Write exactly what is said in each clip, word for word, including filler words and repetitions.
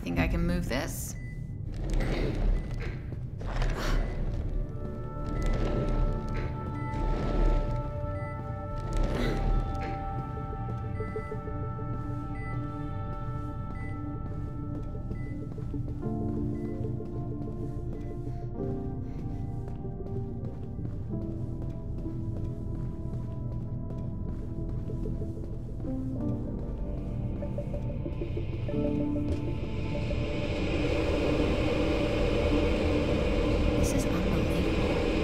think I can move this? This is unbelievable.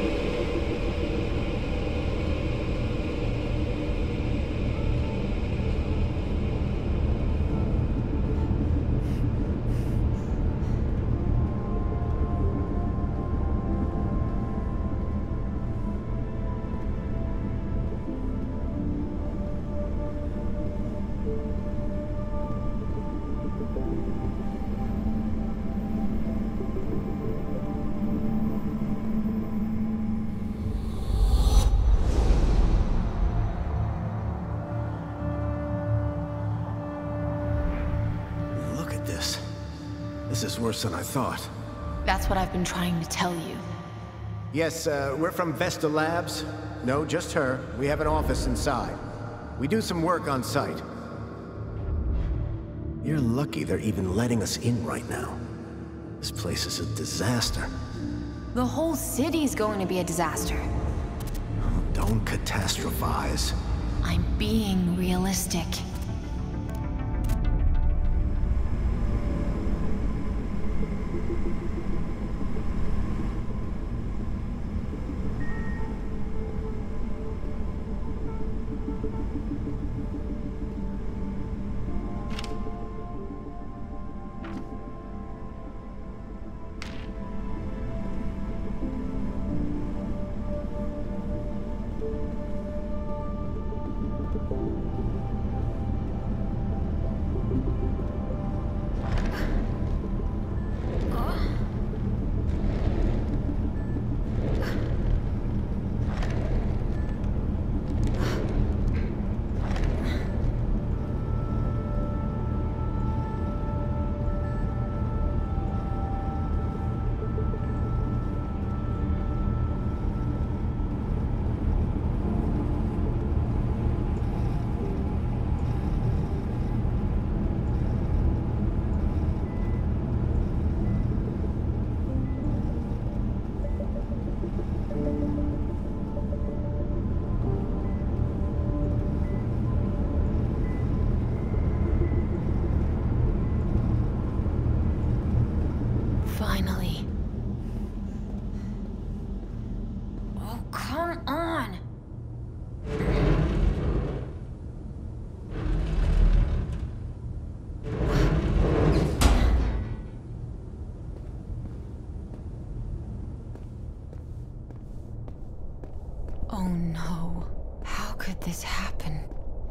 This is worse than I thought. That's what I've been trying to tell you. Yes, uh, we're from Vesta Labs. No, just her. We have an office inside. We do some work on site. You're lucky they're even letting us in right now. This place is a disaster. The whole city's going to be a disaster. Don't catastrophize. I'm being realistic. Finally. Oh, come on! Oh no. How could this happen?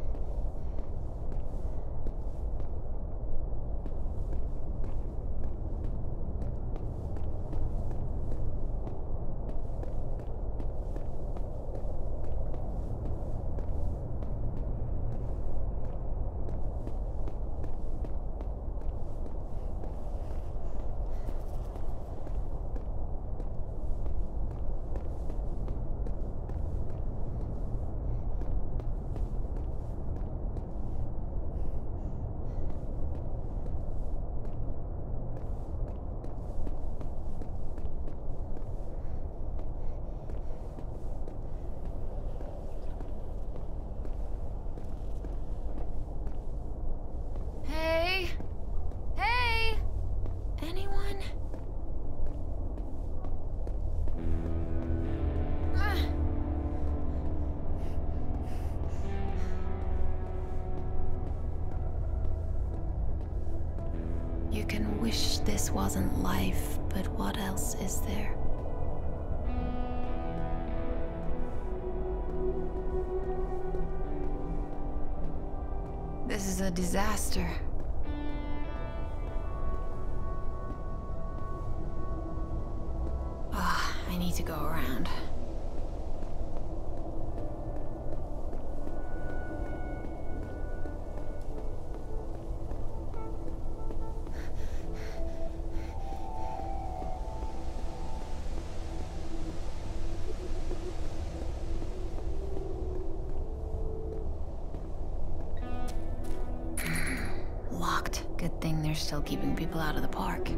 You can wish this wasn't life, but what else is there? This is a disaster. Ah, I need to go around. they're still keeping people out of the park.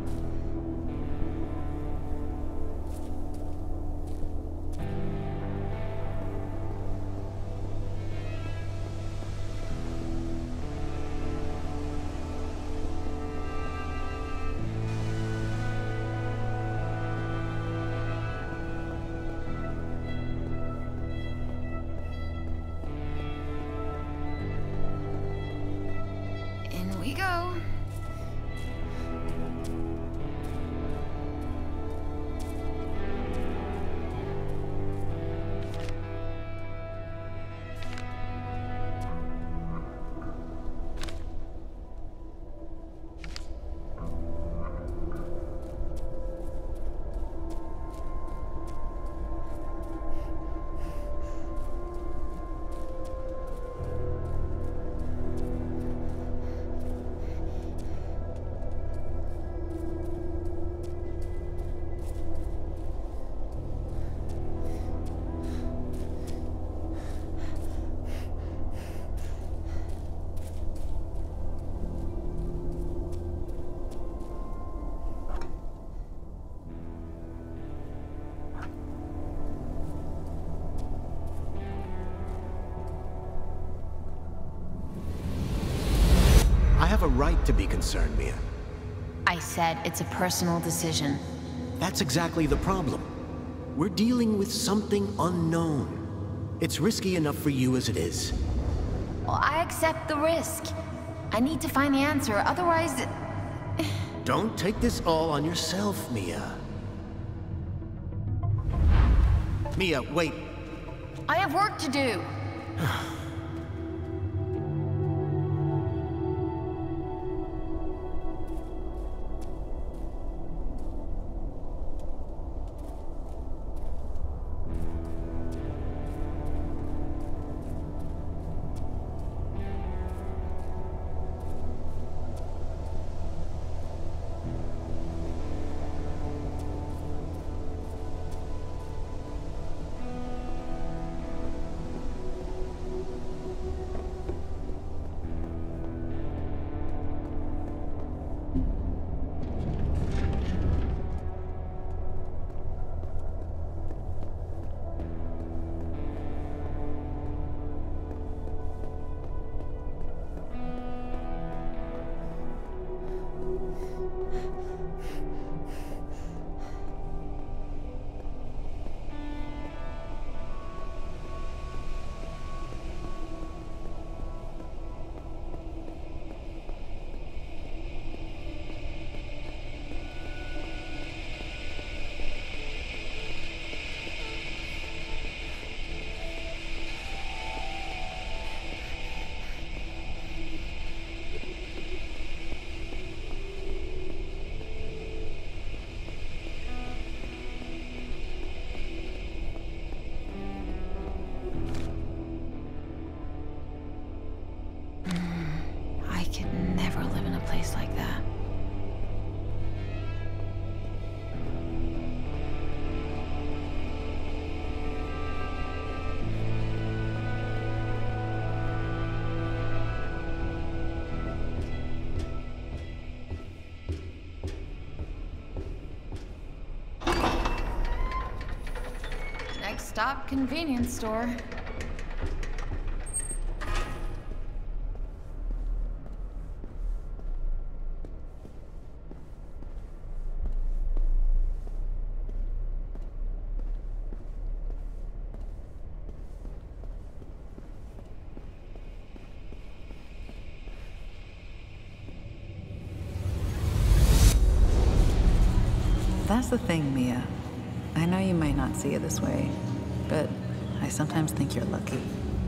We go. I have a right to be concerned, Mia. I said it's a personal decision. That's exactly the problem. We're dealing with something unknown. It's risky enough for you as it is. Well, I accept the risk. I need to find the answer, otherwise... Don't take this all on yourself, Mia. Mia, wait. I have work to do. Place like that. Next stop, convenience store. That's the thing, Mia. I know you might not see it this way, but I sometimes think you're lucky.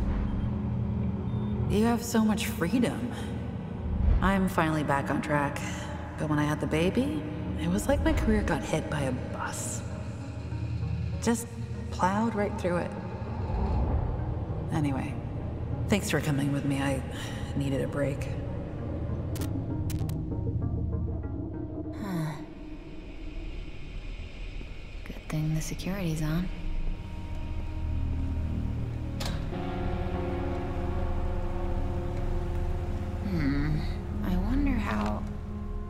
You have so much freedom. I'm finally back on track, but when I had the baby, it was like my career got hit by a bus. Just plowed right through it. Anyway, thanks for coming with me. I needed a break. The security's on. Hmm. I wonder how...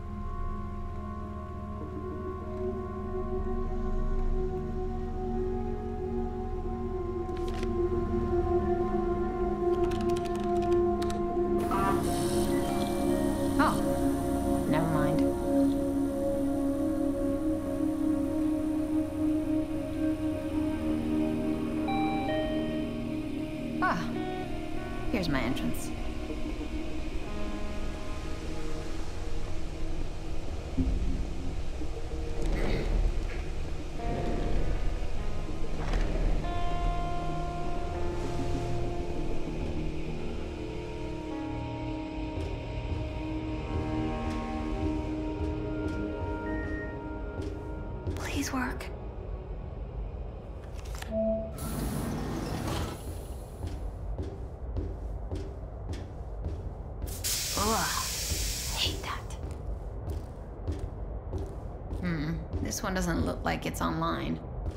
Here's my entrance. Please work. Ugh, hate that. Hmm, this one doesn't look like it's online.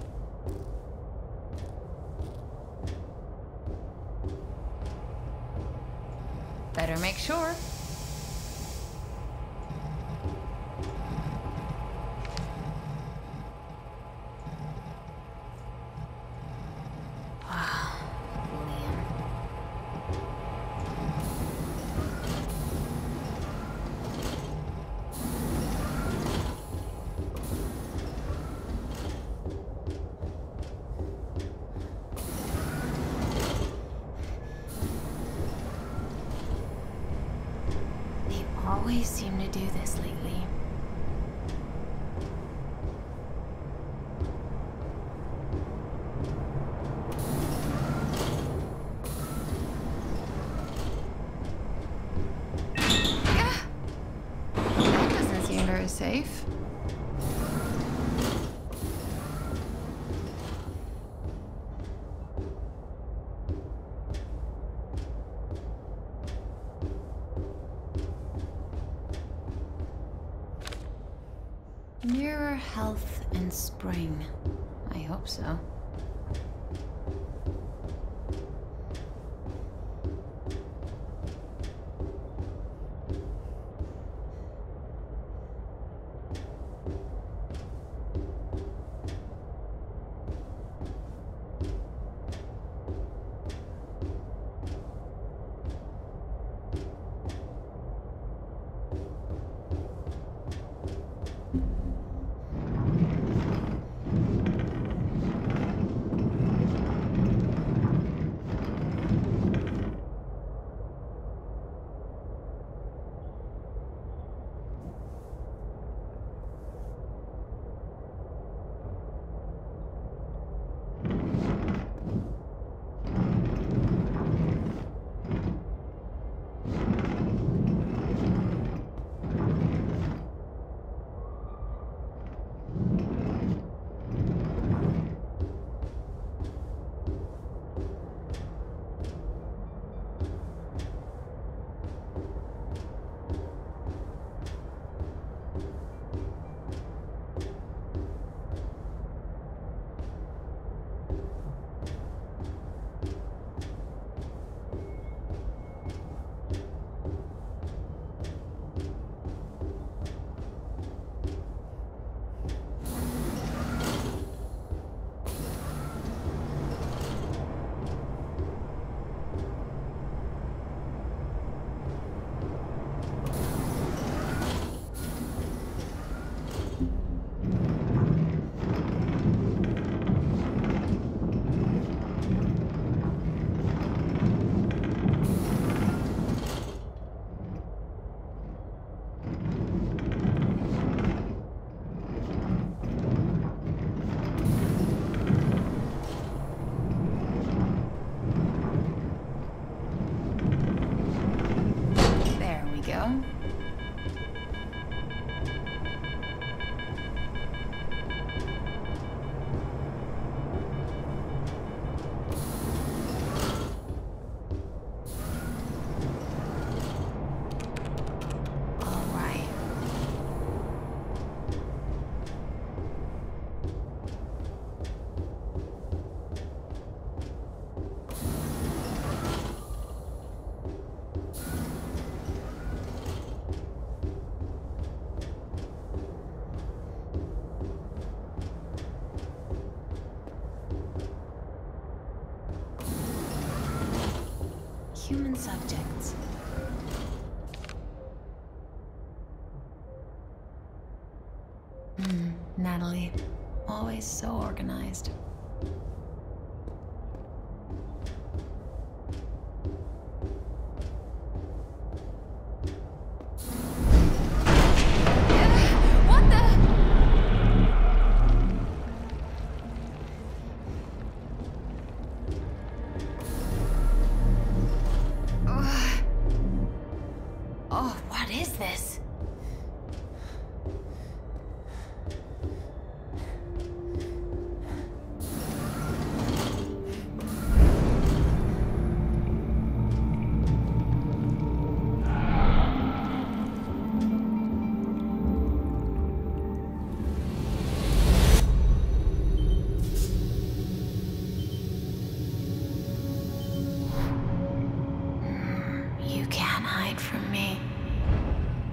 Better make sure. Always seem to do this lately. Ah! That doesn't seem very safe. Mirror health and spring. I hope so. Human subjects. Hmm, Natalie. Always so organized.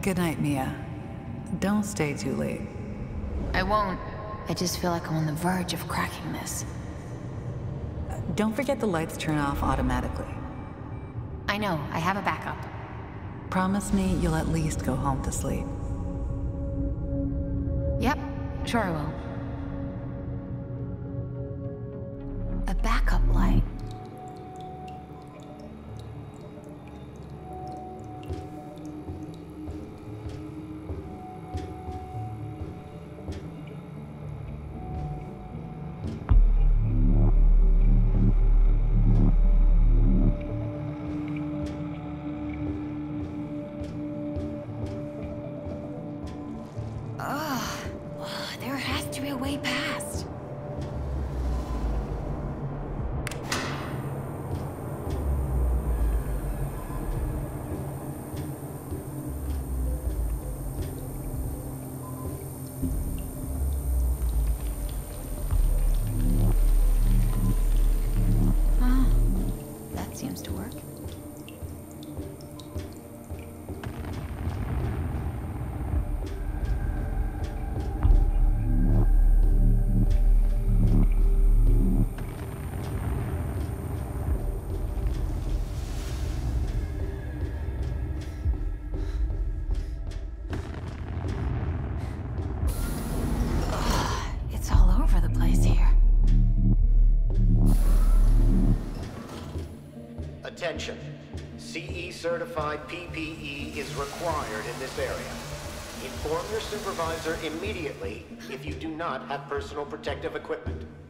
Good night, Mia. Don't stay too late. I won't. I just feel like I'm on the verge of cracking this. Don't forget the lights turn off automatically. I know, I have a backup. Promise me you'll at least go home to sleep. Yep, sure I will. A backup light. Attention. C E certified P P E is required in this area. Inform your supervisor immediately if you do not have personal protective equipment.